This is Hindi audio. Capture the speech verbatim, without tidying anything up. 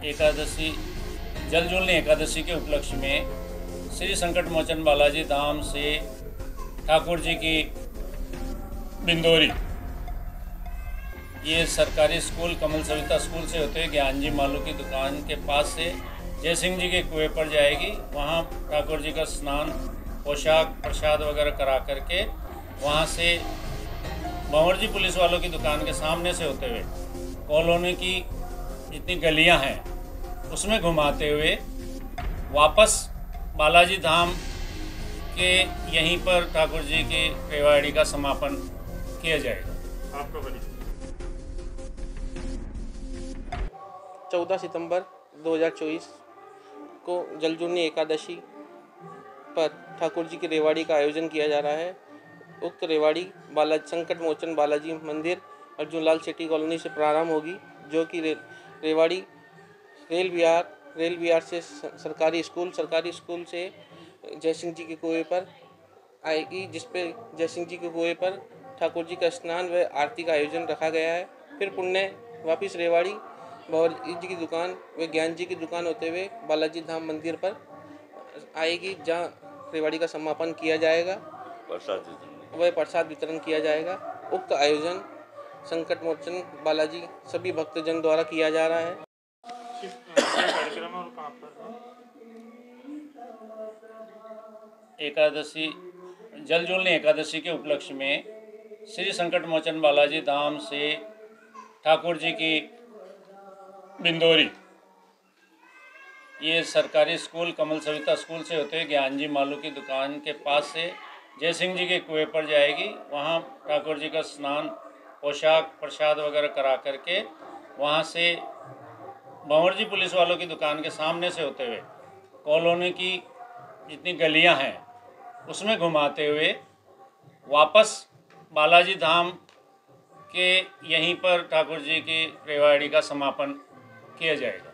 एकादशी जलजूलनी एकादशी के उपलक्ष्य में श्री संकट मोचन बालाजी धाम से ठाकुर जी की बिंदोरी, ये सरकारी स्कूल कमल सविता स्कूल से होते हुए ज्ञान जी मालू की दुकान के पास से जय सिंह जी के कुएं पर जाएगी। वहाँ ठाकुर जी का स्नान, पोशाक, प्रसाद वगैरह करा करके वहाँ से भंवर जी पुलिस वालों की दुकान के सामने से होते हुए कॉलोनी की जितनी गलियाँ हैं उसमें घुमाते हुए वापस बालाजी धाम के यहीं पर ठाकुर जी की रेवाड़ी का समापन किया जाएगा। आपका परिचय। चौदह सितंबर दो हज़ार चौबीस को जलजूलनी एकादशी पर ठाकुर जी की रेवाड़ी का आयोजन किया जा रहा है। उक्त रेवाड़ी बाला संकट मोचन बालाजी मंदिर अर्जुन लाल सेठी कॉलोनी से प्रारंभ होगी, जो कि रे, रेवाड़ी रेल विहार रेल विहार से सरकारी स्कूल सरकारी स्कूल से जय सिंह जी के कुएं पर आएगी, जिस पे जय सिंह जी के कुएं पर ठाकुर जी का स्नान व आरती का आयोजन रखा गया है। फिर पुण्य वापिस रेवाड़ी भंवर जी की दुकान व ज्ञान जी की दुकान होते हुए बालाजी धाम मंदिर पर आएगी, जहाँ रेवाड़ी का समापन किया जाएगा, वह प्रसाद वितरण किया जाएगा। उक्त आयोजन संकट मोचन बालाजी सभी भक्तजन द्वारा किया जा रहा है। कार्यक्रम और कहाँ पर? एकादशी जलजूलनी एकादशी के उपलक्ष्य में श्री संकट मोचन बालाजी धाम से ठाकुर जी की बिंदोरी, ये सरकारी स्कूल कमल सविता स्कूल से होते हुए ज्ञान जी मालू की दुकान के पास से जय सिंह जी के कुएं पर जाएगी। वहाँ ठाकुर जी का स्नान, पोशाक, प्रसाद वगैरह करा करके वहाँ से भंवर जी पुलिस वालों की दुकान के सामने से होते हुए कॉलोनी की जितनी गलियां हैं उसमें घुमाते हुए वापस बालाजी धाम के यहीं पर ठाकुर जी की रेवाड़ी का समापन किया जाएगा।